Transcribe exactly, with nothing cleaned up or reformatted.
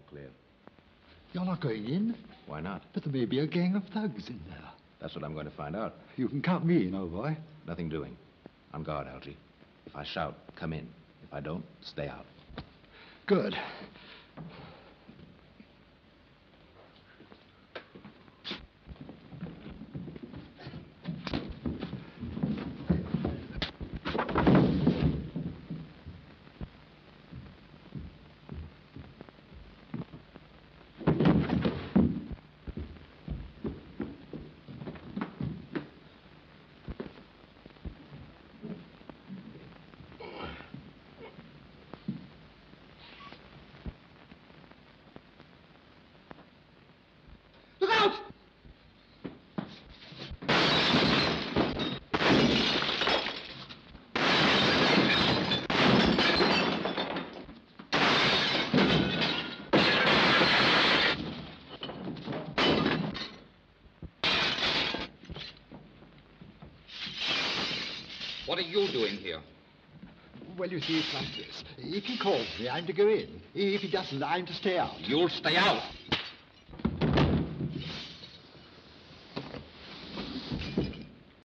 clear. You're not going in? Why not? But there may be a gang of thugs in there. That's what I'm going to find out. You can count me in, old boy. Nothing doing. On guard, Algie. If I shout, come in. If I don't, stay out. Good. What are you doing here? Well, you see, it's like this. If he calls me, I'm to go in. If he doesn't, I'm to stay out. You'll stay out.